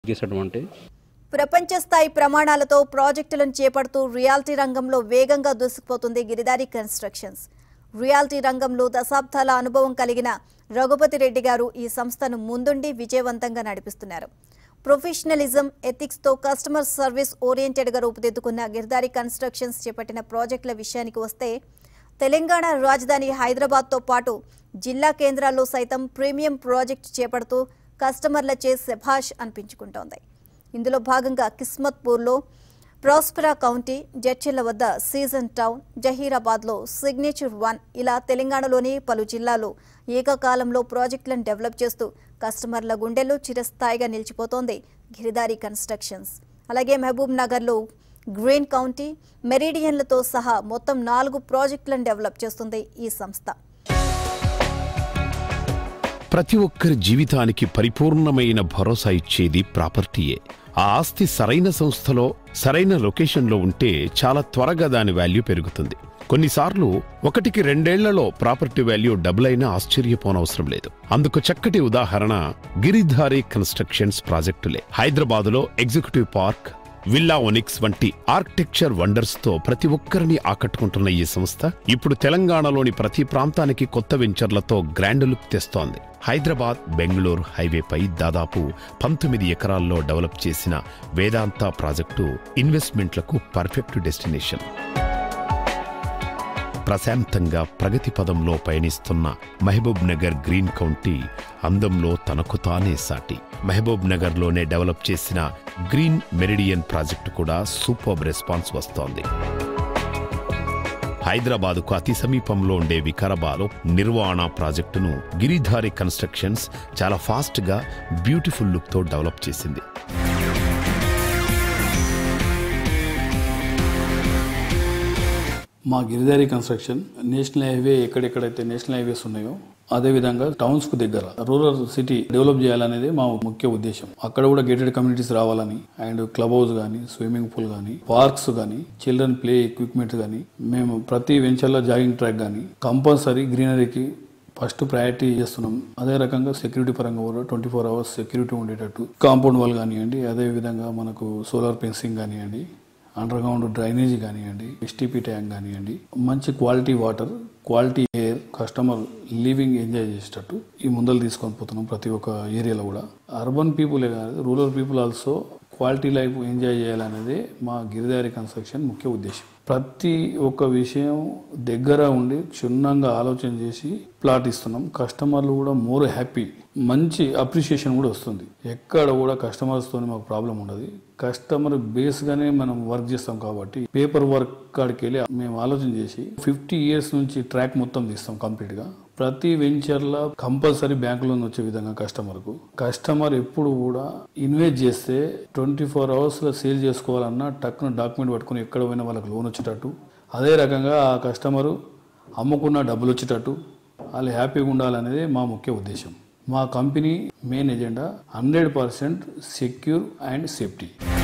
ప్రపంచ స్థాయి ప్రమాణాలతో ప్రాజెక్టులను చేపడుతూ రియాలిటీ రంగంలో వేగంగా దూసుకుపోతుంది గిరిదారి కన్స్ట్రక్షన్స్. రియాలిటీ రంగంలో దశాబ్దాల అనుభవం కలిగిన రఘుపతి రెడ్డి గారు ఈ సంస్థను ముందుండి విజయవంతంగా నడిపిస్తున్నారు. ప్రొఫెషనలిజం, ఎథిక్స్ తో కస్టమర్ సర్వీస్ ఓరియంటెడ్ గా రూపుదిద్దుకున్న గిరిదారి కన్స్ట్రక్షన్స్ చేపట్టిన ప్రాజెక్టుల విషయానికి వస్తే తెలంగాణ రాజధాని హైదరాబాద్ తో పాటు జిల్లా కేంద్రాల్లో సైతం ప్రీమియం ప్రాజెక్టు చేపడుతూ కస్టమర్లచే శభాష్ అనిపించుకుంటోంది. ఇందులో భాగంగా కిస్మత్పూర్లో ప్రాస్పెరా కౌంటీ, జడ్చెర్ల వద్ద సీజన్ టౌన్, జహీరాబాద్లో సిగ్నేచర్ 1 ఇలా తెలంగాణలోని పలు జిల్లాల్లో ఏకకాలంలో ప్రాజెక్టులను డెవలప్ చేస్తూ కస్టమర్ల గుండెల్లో చిరస్థాయిగా నిలిచిపోతోంది గిరిదారి కన్స్ట్రక్షన్స్. అలాగే మహబూబ్ నగర్లో గ్రీన్ కౌంటీ, మెరిడియన్లతో సహా మొత్తం 4 ప్రాజెక్టులను డెవలప్ చేస్తుంది ఈ సంస్థ. ప్రతి ఒక్కరి జీవితానికి పరిపూర్ణమైన భరోసా ఇచ్చేది ప్రాపర్టీయే. ఆ ఆస్తి సరైన సంస్థలో, సరైన లొకేషన్లో ఉంటే చాలా త్వరగా దాని వాల్యూ పెరుగుతుంది. కొన్నిసార్లు 1-2 ఏళ్లలో ప్రాపర్టీ వాల్యూ డబుల్ అయినా ఆశ్చర్యపోనవసరం లేదు. అందుకు చక్కటి ఉదాహరణ గిరిధారి కన్స్ట్రక్షన్స్ ప్రాజెక్టులే. హైదరాబాదులో ఎగ్జిక్యూటివ్ పార్క్, విల్లా ఒనిక్స్ వంటి ఆర్కిటెక్చర్ వండర్స్ తో ప్రతి ఒక్కరిని ఆకట్టుకుంటున్న ఈ సంస్థ ఇప్పుడు తెలంగాణలోని ప్రతి ప్రాంతానికి కొత్త వెంచర్లతో గ్రాండ్ లుక్ తెస్తోంది. హైదరాబాద్ బెంగళూరు హైవేపై దాదాపు 19 ఎకరాల్లో డెవలప్ చేసిన వేదాంత ప్రాజెక్టు ఇన్వెస్ట్మెంట్లకు పర్ఫెక్ట్ డెస్టినేషన్. ప్రశాంతంగా ప్రగతి పదంలో పయనిస్తున్న మహబూబ్ నగర్ గ్రీన్ కౌంటీ అందంలో తనకు తానే సాటి. మహబూబ్ నగర్లోనే డెవలప్ చేసిన గ్రీన్ మెరిడియన్ ప్రాజెక్టు కూడా సూపర్బ్ రెస్పాన్స్ వస్తోంది. హైదరాబాదుకు అతి సమీపంలో ఉండే వికారాబాద్లో నిర్వాణ ప్రాజెక్టును గిరిధారి కన్స్ట్రక్షన్స్ చాలా ఫాస్ట్గా బ్యూటిఫుల్ లుక్తో డెవలప్ చేసింది. మా గిరిదారి కన్స్ట్రక్షన్ నేషనల్ హైవే ఎక్కడెక్కడైతే నేషనల్ హైవేస్ ఉన్నాయో అదేవిధంగా టౌన్స్ కు దగ్గర రూరల్ సిటీ డెవలప్ చేయాలనేది మా ముఖ్య ఉద్దేశం. అక్కడ కూడా గేటెడ్ కమ్యూనిటీస్ రావాలని, అండ్ క్లబ్ హౌస్ కానీ, స్విమ్మింగ్ పూల్ కానీ, పార్క్స్ కానీ, చిల్డ్రన్ ప్లే ఎక్విప్మెంట్ కానీ, మేము ప్రతి వెంచర్లో జాగింగ్ ట్రాక్ కానీ కంపల్సరీ గ్రీనరీకి ఫస్ట్ ప్రయారిటీ చేస్తున్నాం. అదే రకంగా సెక్యూరిటీ పరంగా కూడా 24 hours సెక్యూరిటీ ఉండేటట్టు కాంపౌండ్ వాల్ కానివ్వండి, అదేవిధంగా మనకు సోలార్ ఫెన్సింగ్ కానివ్వండి, అండర్ గ్రౌండ్ డ్రైనేజ్ కానివ్వండి, ఎస్టీపీ ట్యాంక్ కానివ్వండి, మంచి quality water, quality air, customer living enjoy చేసేటట్టు ఈ ముందలు తీసుకొని పోతున్నాం. ప్రతి ఒక్క ఏరియాలో కూడా అర్బన్ పీపులే కాదు, rural people also quality life enjoy చేయాలనేదే మా గిరిదారి కన్స్ట్రక్షన్ ముఖ్య ఉద్దేశం. ప్రతి ఒక్క విషయం దగ్గర ఉండి క్షుణ్ణంగా ఆలోచన చేసి ప్లాట్ ఇస్తున్నాం. కస్టమర్లు కూడా మోర్ హ్యాపీ, మంచి అప్రిషియేషన్ కూడా వస్తుంది. ఎక్కడ కూడా కస్టమర్స్తో మాకు ప్రాబ్లం ఉండదు. కస్టమర్ బేస్గానే మనం వర్క్ చేస్తాం కాబట్టి పేపర్ వర్క్ కాడికి వెళ్ళి మేము ఆలోచన చేసి 50 years నుంచి ట్రాక్ మొత్తం తీస్తాం కంప్లీట్గా. ప్రతి వెంచర్లో కంపల్సరీ బ్యాంక్ లోన్ వచ్చే విధంగా కస్టమర్ ఎప్పుడు కూడా ఇన్వెస్ట్ చేస్తే 24 hours సేల్ చేసుకోవాలన్నా టక్కున డాక్యుమెంట్ పట్టుకుని ఎక్కడ పోయినా వాళ్ళకి లోన్ వచ్చేటట్టు, అదే రకంగా ఆ కస్టమరు అమ్ముకున్న డబ్బులు వచ్చేటట్టు వాళ్ళు హ్యాపీగా ఉండాలనేది మా ముఖ్య ఉద్దేశం. మా company main agenda 100% secure and safety.